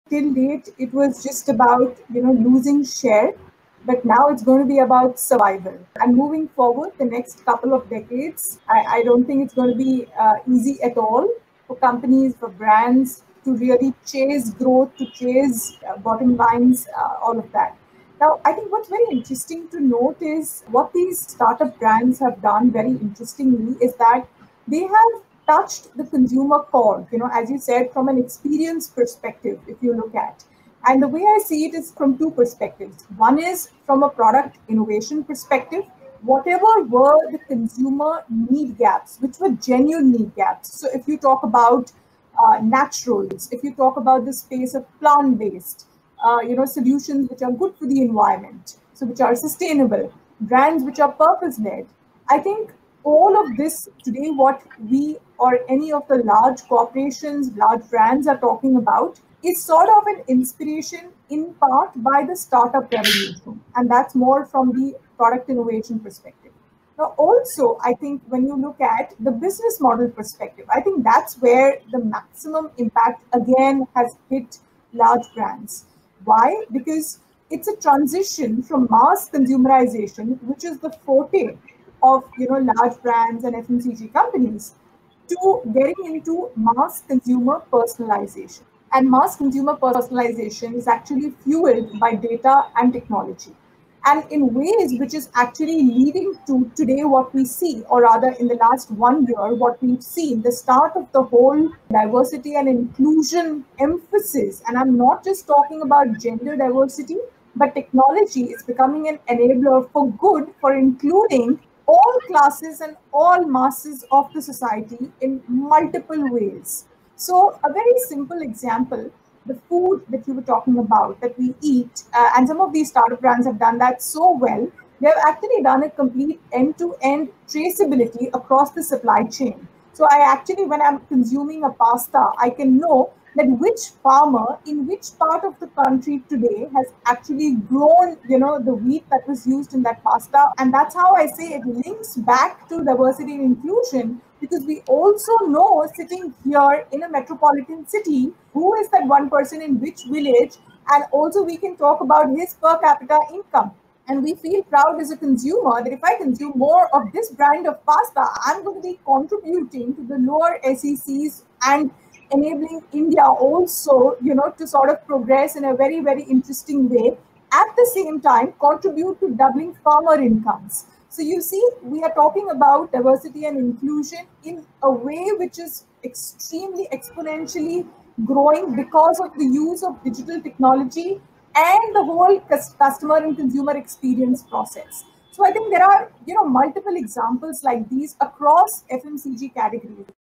till date it was just about losing share, but now it's going to be about survival. And moving forward the next couple of decades, I don't think it's going to be easy at all for companies, for brands to really chase growth, to chase bottom lines, all of that. Now, I think what's very interesting to note is what these startup brands have done very interestingly is that they have touched the consumer core, as you said, from an experience perspective, if you look at. And the way I see it is from two perspectives. One is from a product innovation perspective. Whatever were the consumer need gaps, which were genuine need gaps. So if you talk about naturals, if you talk about the space of plant-based, solutions which are good for the environment, so which are sustainable, brands which are purpose-led. I think all of this today, what we or any of the large corporations, large brands are talking about, is sort of an inspiration in part by the startup revolution, and that's more from the product innovation perspective. Now, also, I think when you look at the business model perspective, I think that's where the maximum impact again has hit large brands. Why? Because it's a transition from mass consumerization, which is the forte of large brands and FMCG companies, to getting into mass consumer personalization. And mass consumer personalization is actually fueled by data and technology. And in ways which is actually leading to today what we see, or rather in the last 1 year, what we've seen, the start of the whole diversity and inclusion emphasis. And I'm not just talking about gender diversity, but technology is becoming an enabler for good, for including all classes and all masses of the society in multiple ways. So, a very simple example, the food that you were talking about that we eat, and some of these startup brands have done that so well. They've actually done a complete end to end traceability across the supply chain. So, I actually, when I'm consuming a pasta, I can know that which farmer in which part of the country today has actually grown, the wheat that was used in that pasta. And that's how I say it links back to diversity and inclusion, because we also know, sitting here in a metropolitan city, who is that one person in which village, and also we can talk about his per capita income. And we feel proud as a consumer that if I consume more of this brand of pasta, I'm going to be contributing to the lower SECs and enabling India also, to sort of progress in a very, very interesting way. At the same time, contribute to doubling farmer incomes. So you see, we are talking about diversity and inclusion in a way which is extremely exponentially growing because of the use of digital technology and the whole customer and consumer experience process. So I think there are multiple examples like these across FMCG categories.